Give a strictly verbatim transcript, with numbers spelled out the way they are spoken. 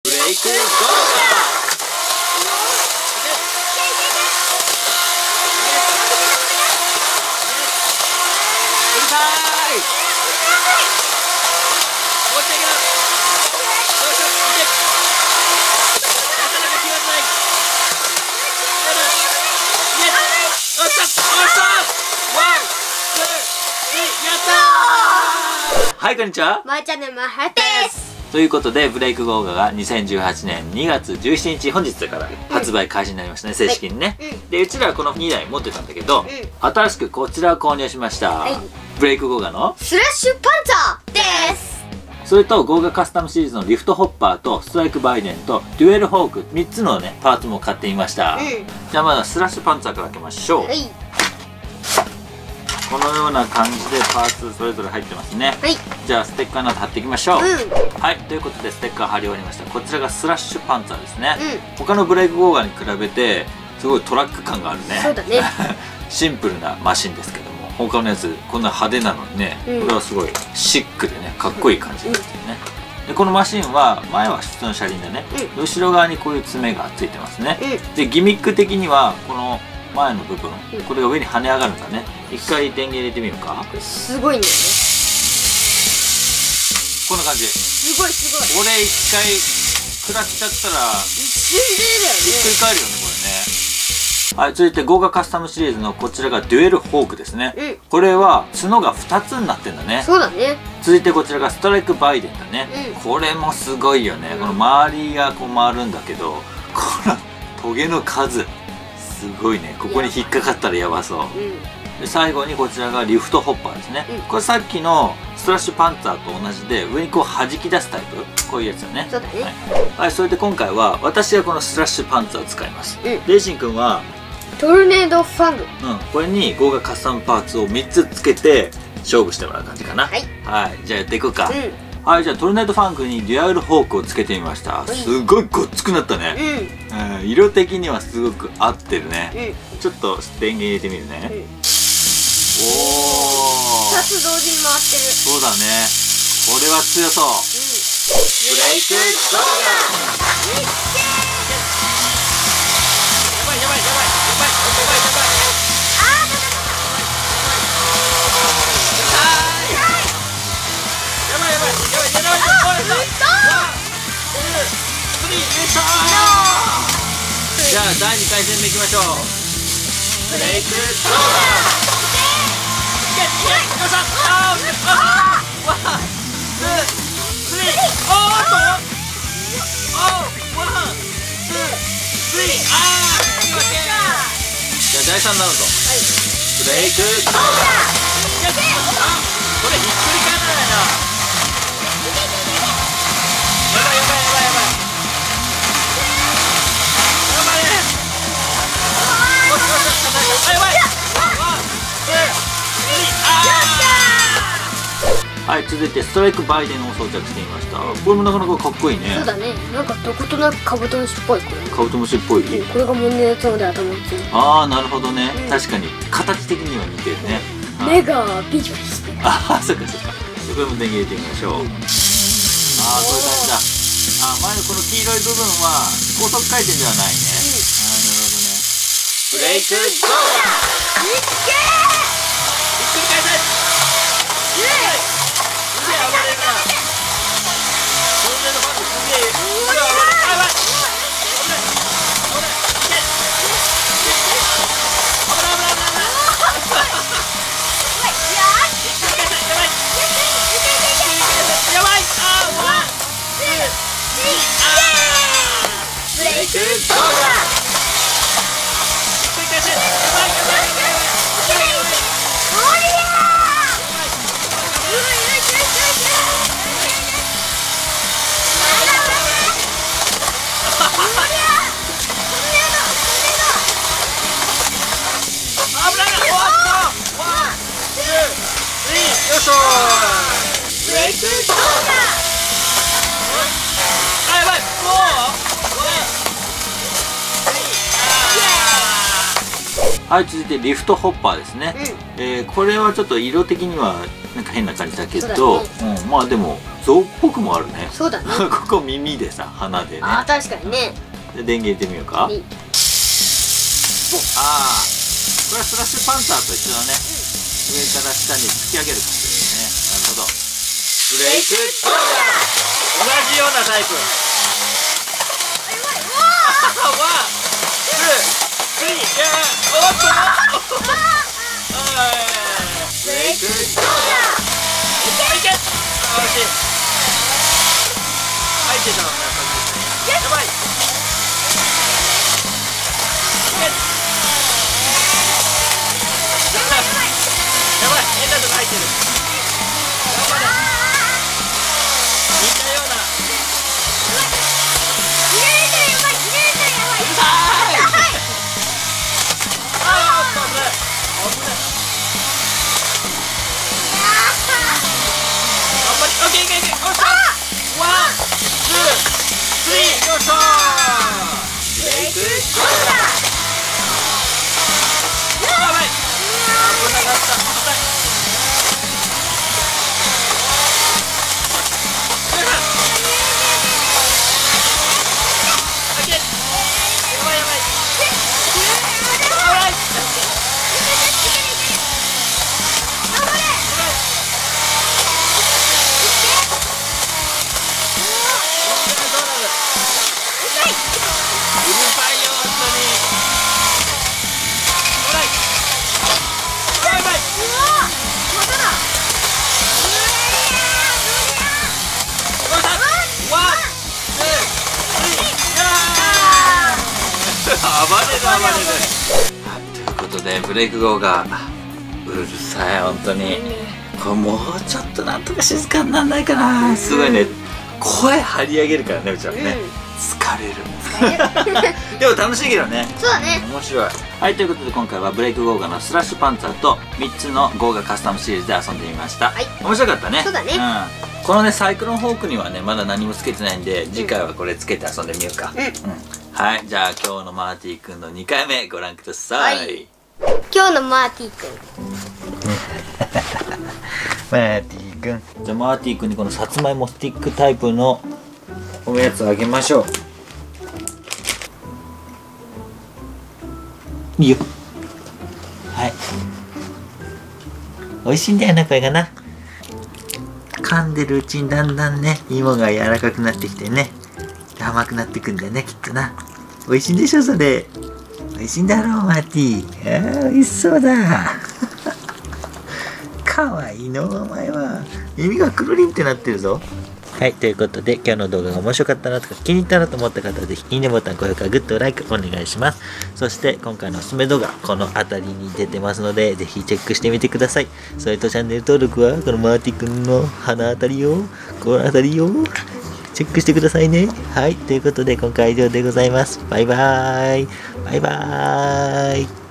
ブレイク動画。うるさい。もうちょいけど。どうしよう。いけ。なかなか決まらない。やだ。イエス。おっしゃ。おっしゃ。ワン、ツー、スリー、やったー。はい、こんにちは。 まーちゃんのまはです。 ということで、ブレイク動画がにせんじゅうはちねんにがつじゅうしちにち、本日から発売開始になりましたね、正式にね、 はい、うん、 でうちらはこのにだい持ってたんだけど、うん、新しくこちらを購入しました、はい、ブレイク動画のスラッシュパンツァーです。 それとゴーガカスタムシリーズのリフトホッパーとストライクバイデンとデュエルホークみっつのねパーツも買ってみました、うん、じゃあまずスラッシュパンツァーから開けましょう、はい、このような感じでパーツそれぞれ入ってますね、はい、じゃあステッカーなど貼っていきましょう、うん、はい、ということでステッカー貼り終わりました。こちらがスラッシュパンツァーですね、うん、他のブレイクゴーガに比べてすごいトラック感があるね。 そうだねシンプルなマシンですけども、他のやつこんな派手なのにね、うん、これはすごいシックでねかっこいい感じになってるね、うん、でこのマシンは前は普通の車輪でね、うん、後ろ側にこういう爪がついてますね、うん、でギミック的にはこの前の部分、うん、これが上に跳ね上がるんだね。一回電源入れてみようか。 これすごいんだよね。 こんな感じ。 すごいすごい。 俺一回食らっちゃったら一瞬でだよね。 ひっくり返るよねこれね。はい、続いてゴーガカスタムシリーズのこちらがデュエルホークですね、うん、これは角がふたつになってんだね。 そうだね。 続いてこちらがストライクバイデンだね、うん、これもすごいよね、うん、この周りがこう回るんだけど、このトゲの数すごいね。ここに引っかかったらやばそう、うん、で最後にこちらがリフトホッパーですね、うん、これさっきのストラッシュパンツァーと同じで上にこう弾き出すタイプ、こういうやつだね。 そうだね、 はい、はい、それで今回は私はこのストラッシュパンツァーを使います、うん、レイシン君はトルネードファング、 うん、これにゴーガカスタムパーツをみっつつけて勝負してもらう感じかな。はい、はい、じゃあやっていこうか、うん、はい、じゃあトルネードファンクにデュアルホークをつけてみました。すごいごっつくなったね、うんうん、色的にはすごく合ってるね、うん、ちょっと電源入れてみるね、うん、おおふたつ同時に回ってる。 そうだね、これは強そう、うん、ブレイク動画。やばいやばいやばいやばいやばいやばいやばい。じゃあだいにかい戦目いきましょう。ブレイク動画。いけいけ、よっしゃ。ああ、ワン、ツー、スリー。おーっと。おー、ワン、ツー、スリー。ああ、引き分け。じゃあだいさんラウンド。はい。ブレイク動画。あ、これひっくり返らないな。やばいやばいやばいやばい。はい、続いてストライクバイデンを装着してみました。これもなかなかかっこいいね。 そうだね、なんかどことなくカブトムシっぽい。これカブトムシっぽい、 うん、これが胸のやつまで頭について。 ああ、なるほどね、うん、確かに形的には似てるね、 うん、目がビジビジしてる。ああ、そっかそっか。これも電源入れてみましょう、うん、ああ、こういう感じだ。あ、前のこの黄色い部分は高速回転ではないね、うん、ああ、なるほどね。ブレイクゴー。いっけー、ひっくり返せ。イエーイ。すげえ暴れるな。トルネードファンクすげえ。これは暴れる。あ、やばい。危ない。危ない。いけ。危ない危ない危ない危ない。ひっくり返せ。やばい。やばい。あー、ワン、ツー、スリー。あー。ブレイク動画。よいしょー。ブレイク動画。あ、やばい。もうはい、続いてリフトホッパーですね。 うん、 えー、これはちょっと色的にはなんか変な感じだけど、 そううん、まあでも象っぽくもあるね。 そうだね。 ここ耳でさ、鼻でね。 ああ、確かにね。 で電源入れてみようか。 はい、 ああ、これはスラッシュパンツァーと一緒だね。上から下に突き上げる感じですね。なるほど。ブレイクゴーダー。同じようなタイプ。ワン、ツー、スリー、いやー、おっとブレイクゴーダー。いけ。あ、惜しい。入ってたのね、やばい。やばい、変なとこ入ってる。頑張れ。似たような。 入れれたらやばい、入れれたらやばい。 うるさーい。あー、危ない。危ない。頑張り、オッケー、いけいけ、よっしゃ。ワン、ツー、スリー、よっしゃー。ブレイクゴーダー。やばい。危なかった。危ない。暴れる暴れる。ということでブレイクゴーがうるさい、本当に。これもうちょっとなんとか静かにならないかな。すごいね、声張り上げるからね、うちはね。疲れる。でも楽しいけどね。 そうだね。 面白い。はい、ということで今回はブレイクゴーガのスラッシュパンツァーとみっつのゴーガカスタムシリーズで遊んでみました。 はい、 面白かったね。 そうだね。 うん、このねサイクロンホークにはねまだ何もつけてないんで、次回はこれつけて遊んでみようか。うん、うん、はい、じゃあ今日のマーティくんのにかいめご覧ください。はい、 今日のマーティくんマーティくん、じゃあマーティくんにこのさつまいもスティックタイプのおやつあげましょう。いいよ。はい、美味しいんだよな、これがな。噛んでるうちにだんだんね芋が柔らかくなってきてね、甘くなってくんだよね、きっとな。美味しいんでしょ、それ。美味しいんだろう、マーティ。あー、美味しそうだ。かわいいの、お前は。耳がくるりんってなってるぞ。はい、ということで今日の動画が面白かったなとか気に入ったなと思った方はぜひいいねボタン、高評価、グッド、ライクお願いします。そして今回のおすすめ動画この辺りに出てますのでぜひチェックしてみてください。それとチャンネル登録はこのマーティくんの鼻あたりをこの辺りをチェックしてくださいね。はい、ということで今回は以上でございます。バイバーイバイバーイ。